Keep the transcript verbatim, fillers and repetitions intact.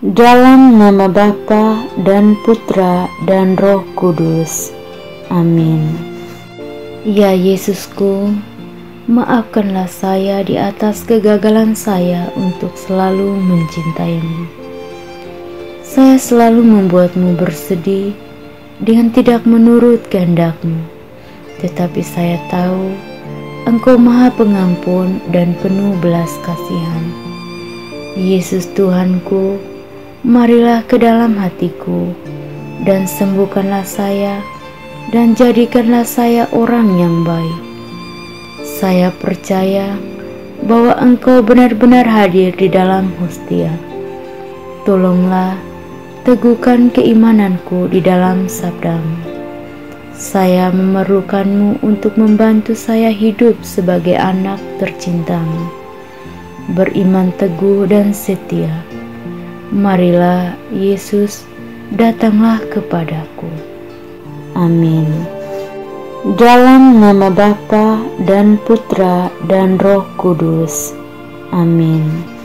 Dalam nama Bapa dan Putra dan Roh Kudus. Amin. Ya Yesusku, maafkanlah saya di atas kegagalan saya untuk selalu mencintaimu. Saya selalu membuatmu bersedih dengan tidak menurut kehendak-Mu, tetapi saya tahu Engkau Maha Pengampun dan penuh belas kasihan. Yesus Tuhanku, marilah ke dalam hatiku dan sembuhkanlah saya dan jadikanlah saya orang yang baik. Saya percaya bahwa Engkau benar-benar hadir di dalam hostia. Tolonglah teguhkan keimananku di dalam sabda-Mu. Saya memerlukan-Mu untuk membantu saya hidup sebagai anak tercinta-Mu, beriman teguh dan setia. Marilah Yesus, datanglah kepadaku. Amin. Dalam nama Bapa dan Putra dan Roh Kudus. Amin.